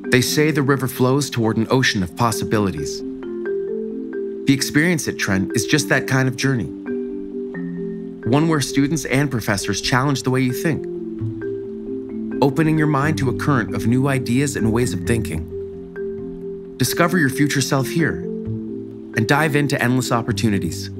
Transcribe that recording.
They say the river flows toward an ocean of possibilities. The experience at Trent is just that kind of journey. One where students and professors challenge the way you think, opening your mind to a current of new ideas and ways of thinking. Discover your future self here and dive into endless opportunities.